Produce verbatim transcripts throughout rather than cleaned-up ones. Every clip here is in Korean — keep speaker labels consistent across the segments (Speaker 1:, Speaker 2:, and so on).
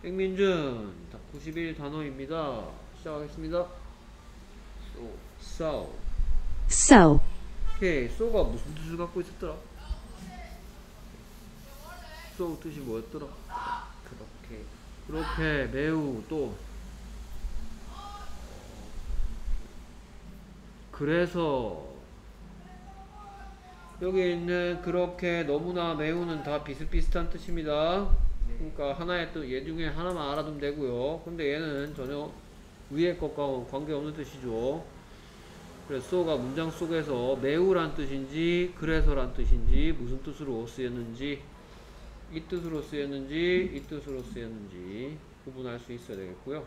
Speaker 1: 백민준 구십일 단어입니다. 시작하겠습니다. So, so.
Speaker 2: So,
Speaker 1: 오케이, so가 무슨 뜻을 갖고 있었더라? so 뜻이 뭐였더라?
Speaker 3: 그렇게
Speaker 1: 그렇게, 매우, 또 그래서 여기 있는 그렇게, 너무나, 매우는 다 비슷비슷한 뜻입니다. 그러니까 하나의 뜻, 얘 중에 하나만 알아두면 되고요. 근데 얘는 전혀 위에 것과 관계없는 뜻이죠. 그래서 so가 문장 속에서 매우란 뜻인지 그래서란 뜻인지 무슨 뜻으로 쓰였는지, 이 뜻으로 쓰였는지 이 뜻으로 쓰였는지 구분할 수 있어야 되겠고요.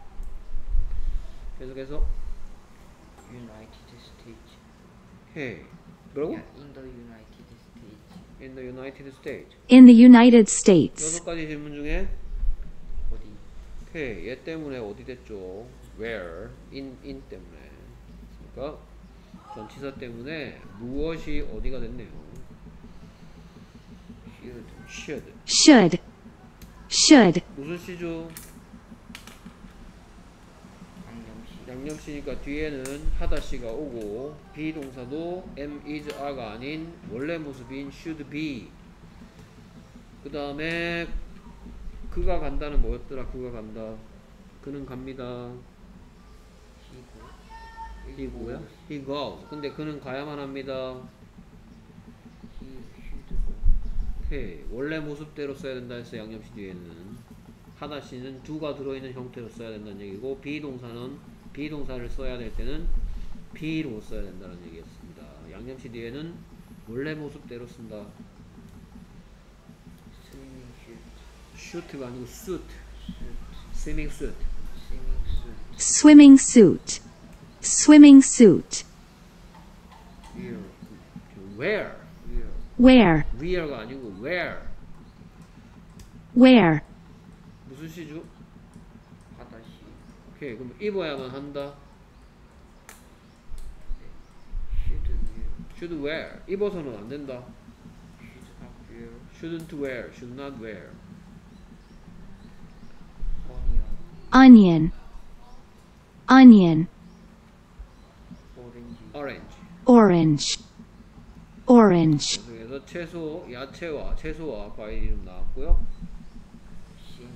Speaker 1: 계속해서
Speaker 3: United States.
Speaker 1: 오케이, 뭐라고?
Speaker 3: Yeah, in the United States.
Speaker 1: In the United States.
Speaker 2: in the United States.
Speaker 1: 여섯 가지 질문 중에
Speaker 3: 어디?
Speaker 1: 오케이, 얘 때문에 어디 됐죠? Where? in, in 때문에. 그러니까 전치사 때문에 무엇이 어디가 됐네요.
Speaker 3: Should.
Speaker 1: should.
Speaker 2: Should. Should.
Speaker 1: 무슨 시죠?
Speaker 3: 양념시.
Speaker 1: 양념시니까 뒤에는 하다시가 오고, 비동사도 am, is, are가 아닌 원래 모습인 should be. 그 다음에 그가 간다는 뭐였더라? 그가 간다. 그는 갑니다.
Speaker 3: He
Speaker 1: he 뭐야? he goes. 근데 그는 가야만 합니다.
Speaker 3: He should go.
Speaker 1: 오케이, 원래 모습대로 써야 된다 해서 양념시 뒤에는 하다시는 do가 들어있는 형태로 써야 된다는 얘기고, 비동사는 비동사를 써야 될 때는 be로 써야 된다는 얘기였습니다. 양념시 뒤에는 원래 모습대로 쓴다.
Speaker 3: Swimming suit.
Speaker 1: shoot가 아니고 suit.
Speaker 3: Suit.
Speaker 1: swimming suit.
Speaker 3: Swimming suit.
Speaker 2: Swimming suit. Swimming suit.
Speaker 3: Wear.
Speaker 1: where.
Speaker 3: Wear.
Speaker 2: Where.
Speaker 1: where가 아니고 where.
Speaker 2: Where.
Speaker 1: 무슨 시죠?
Speaker 3: 하다시.
Speaker 1: 오케이, 그럼 입어야만 한다.
Speaker 3: Should wear.
Speaker 1: should wear. 입어서는 안 된다.
Speaker 3: Should not wear.
Speaker 1: shouldn't wear. should not wear.
Speaker 3: Onion.
Speaker 2: Onion. Onion.
Speaker 3: Orange.
Speaker 1: orange.
Speaker 2: Orange. Orange.
Speaker 1: 그래서 채소, 야채와 채소와 과일 이름 나왔고요.
Speaker 3: Sing.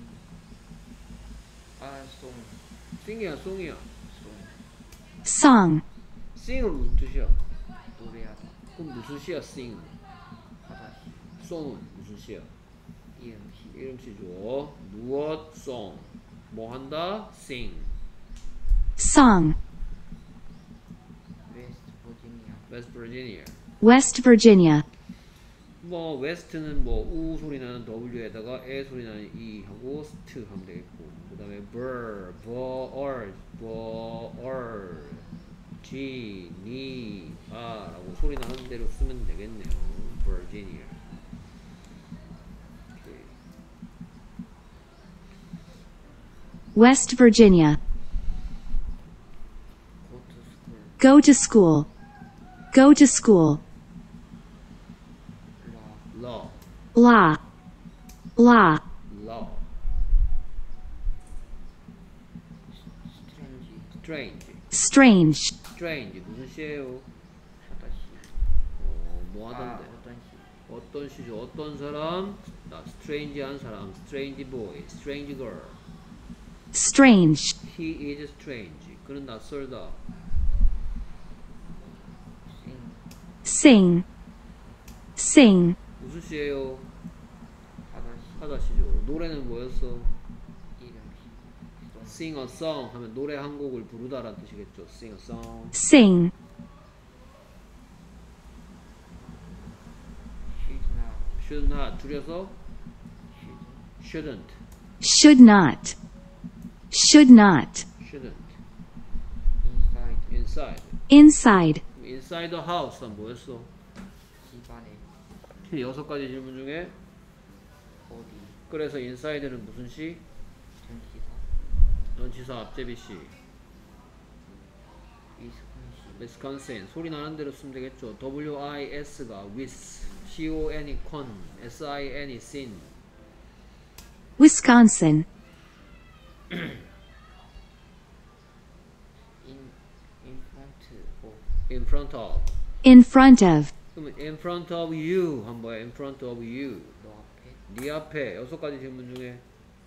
Speaker 3: 아, song.
Speaker 1: sing이야, song이야.
Speaker 3: Song.
Speaker 2: Song.
Speaker 1: sing은 무슨 뜻이야?
Speaker 3: 노래하다.
Speaker 1: 그럼 무슨 시야, sing?
Speaker 3: 하다시.
Speaker 1: song은 무슨 시야?
Speaker 3: 이음시.
Speaker 1: 이름시죠. 무엇, song. 뭐 한다? sing.
Speaker 2: Song.
Speaker 3: West Virginia.
Speaker 1: West Virginia.
Speaker 2: West Virginia.
Speaker 1: 뭐 west는 뭐 우 소리 나는 w에다가 에 소리 나는 e 하고 st 하면 되겠고, 그 다음에 burr, burr, burr, g, ni, a 라고 소리 나는 대로 쓰면 되겠네요. Virginia. 오케이.
Speaker 2: West Virginia.
Speaker 3: Go to school.
Speaker 2: Go to school. Go to school.
Speaker 3: Law.
Speaker 1: law,
Speaker 2: La. La.
Speaker 1: law.
Speaker 3: Strange.
Speaker 1: strange,
Speaker 2: Strange.
Speaker 1: strange 무슨 시예요?
Speaker 3: 하다시.
Speaker 1: 어, 뭐
Speaker 3: 아,
Speaker 1: 하던데?
Speaker 3: 어떤 시?
Speaker 1: 어떤 시죠? 어떤 사람? 나 strange한 사람, strange boy, strange girl.
Speaker 2: Strange.
Speaker 1: He is strange. 그는 낯설다.
Speaker 3: Sing.
Speaker 2: Sing. Sing.
Speaker 1: 무슨 시예요?
Speaker 3: 하다시.
Speaker 1: 하다시죠. 노래는 뭐였어?
Speaker 3: 이름시. Song.
Speaker 1: Sing a song 하면 노래 한 곡을 부르다라는 뜻이겠죠. Sing a song.
Speaker 2: Sing.
Speaker 3: Should not.
Speaker 1: Should not 줄여서
Speaker 3: Should.
Speaker 1: shouldn't.
Speaker 2: Should not. Should not.
Speaker 1: shouldn't.
Speaker 3: Inside.
Speaker 1: inside.
Speaker 2: Inside.
Speaker 1: inside the house는 뭐였어?
Speaker 3: 집안에.
Speaker 1: 여섯 가지 질문 중에
Speaker 3: 어디.
Speaker 1: 그래서 inside는 무슨 시?
Speaker 3: 전치사.
Speaker 1: 전치사 앞제비 시.
Speaker 3: 위스콘신.
Speaker 1: Wisconsin 소리 나는 대로 쓰면 되겠죠. W-I-S가 with, C-O-N이 con, S-I-N이 sin.
Speaker 2: Wisconsin.
Speaker 3: in in front of
Speaker 1: in front of.
Speaker 2: In front of.
Speaker 1: 그러면 in front of you 한 뭐야? in front of you.
Speaker 3: 너 앞에
Speaker 1: 네 앞에 여섯 가지 질문 중에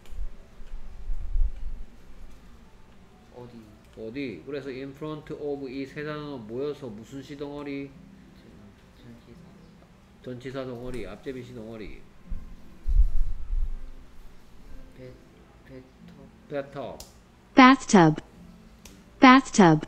Speaker 3: 어디
Speaker 1: 어디? 그래서 in front of 이 세 단어 모여서 무슨 시 덩어리?
Speaker 3: 전- 전기사
Speaker 1: 전치사 덩어리, 앞제비 시 덩어리.
Speaker 3: 배 배터
Speaker 1: bathtub.
Speaker 2: Bathtub. Bathtub.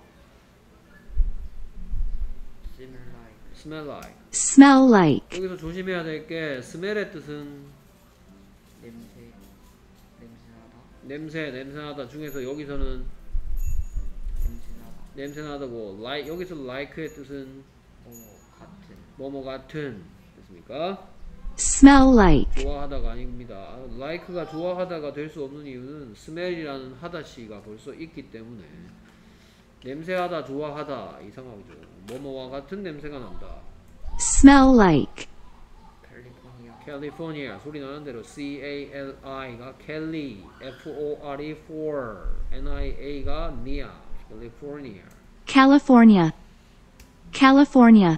Speaker 3: smell like
Speaker 1: smell like.
Speaker 2: Smell like.
Speaker 1: 여기서 조심해야 될 게 smell의 뜻은
Speaker 3: 냄새 냄새나다
Speaker 1: 냄새, 냄새나다 중에서 여기서는
Speaker 3: 냄새나다
Speaker 1: 냄새나다고 like, 여기서 like의 뜻은
Speaker 3: 뭐 같은
Speaker 1: 뭐뭐 같은 됐습니까?
Speaker 2: Smell like.
Speaker 1: 좋아하다가 아닙니다. like가 좋아하다가 될 수 없는 이유는 smell이라는 하다시가 벌써 있기 때문에 냄새하다, 좋아하다 이상하죠. 뭐뭐와 같은 냄새가 난다.
Speaker 2: Smell like.
Speaker 3: 캘리포니아
Speaker 1: 캘리포니아 소리 나는 대로 C A L I가 캘리, F O R E for, N I A가 nia, 캘리포니아.
Speaker 2: California. California.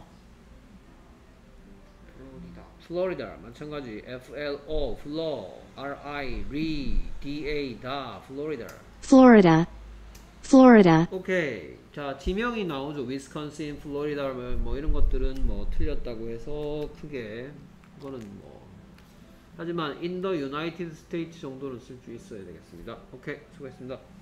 Speaker 3: 플로리다
Speaker 1: 플로리다 마찬가지 F L O 플로, R I 리, D A 다 플로리다.
Speaker 2: Florida. Florida.
Speaker 1: 오케이. 자, 지명이 나오죠. 위스콘신, 플로리다 뭐, 뭐 이런 것들은 뭐 틀렸다고 해서 크게 그거는 뭐 하지만 in the United States 정도는 쓸 수 있어야 되겠습니다. 오케이. 수고했습니다.